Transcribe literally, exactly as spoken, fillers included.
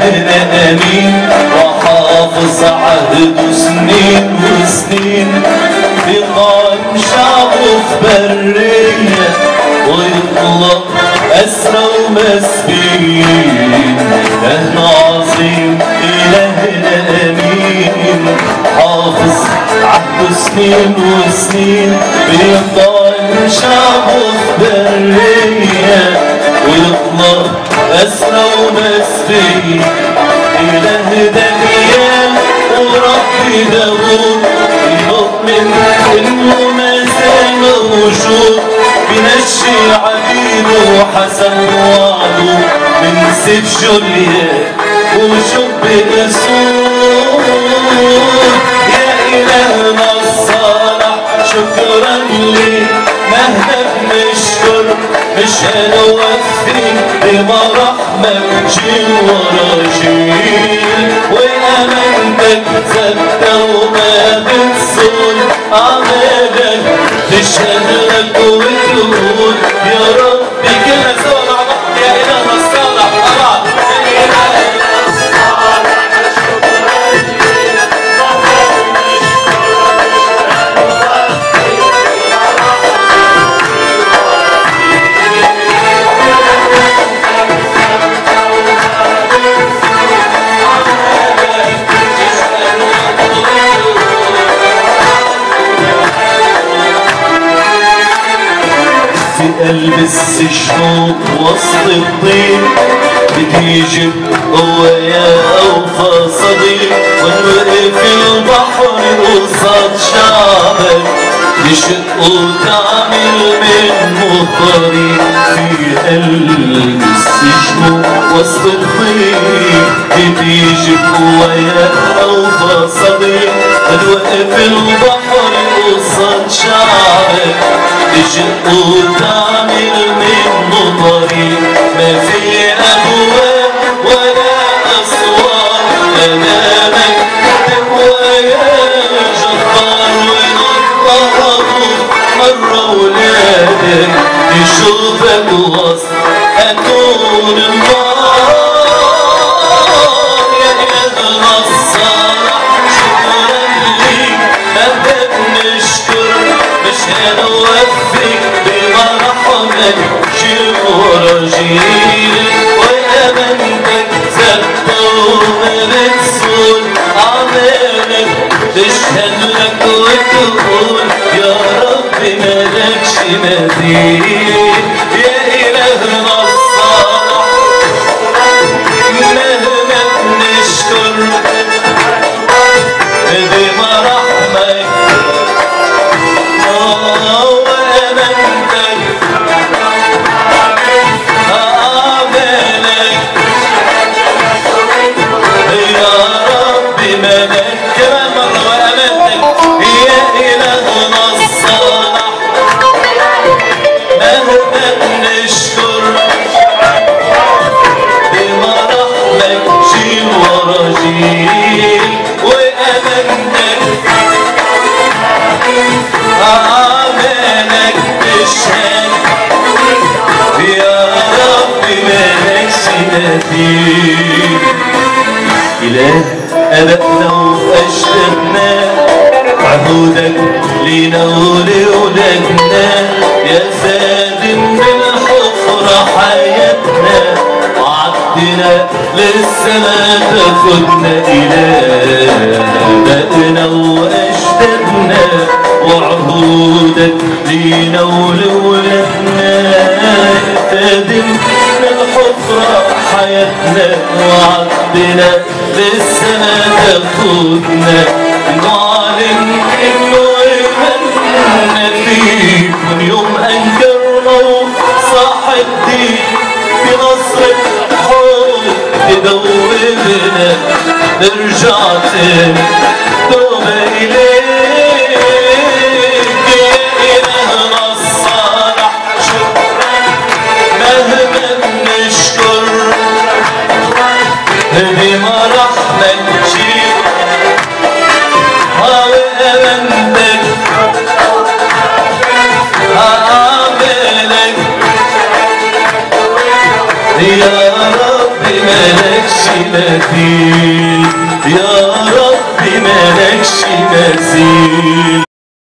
إلهنا أمين وحافظ عهده سنين وسنين بيقام شعبه في برية ويطلق أسرى ومسبيين. إلهنا عظيم إلهنا أمين حافظ عهده سنين وسنين بيقام شعبه في برية ويطلق أسرى ومسبيين. إله دانيال ورب داوود يؤمن إنه ما زال موجود بينشي عبيده حسب وعده من سيف جوليات وشب أسود. يا إلهنا الصالح شكرا ليك مهما بنشكر مش هنوفي بمراحمك جيل ورا جيل وأمانتك ثابتة وما بتصون أعمالك تشهد لك وتقول يا ربي كلنا سوا مع بعض يا إلهنا الصالح طبعا يا إلهنا الصالح شكرا ليك قلب السجن وسط الطين بتيجي قوايا أوفى صديق ونوقف البحر قصاد شعبك يشق وتعمل منه طريق. في قلب السجن وسط الطين بتيجي قوايا أوفى صديق ونوقف البحر قصاد شعبك تشق وتعمل منه طريق. ما في أبواب ولا أسوار أمامك تقوايا جبار ونطهروا مرة ولادك يشوفك وسط أتون النار. يا إلهنا الصالح شكرا ليك مهما بنشكر مش هنوفي بمرحمك جيل ورا جيل وأمانتك ثابتة وما بتزول أعمالك تشهد لك وتقول يا رب مالكش مثيل. يا إلهنا الصالح مهما بنشكر بمرحمك إله أبقنا وأجدادنا عهودك لينا ولولادنا يا خادم بالحفرة حياتنا وعدتنا للسما تاخدنا. إله أبقنا وأجدادنا وعهودك لينا ولولادنا يا خادم بالحفرة حياتنا وعدتنا للسما تاخدنا. نعلن انه ايماننا فيك من يوم انكرنا وصاح الدين بنصر الحب تدوبنا نرجع تاني توبة اليك. يا إلهنا الصالح شكرا مهما بنشكر بمرحمك جيل وأمانتك أعمالك يا رب مالكش مثيل، يا رب مالكش مثيل.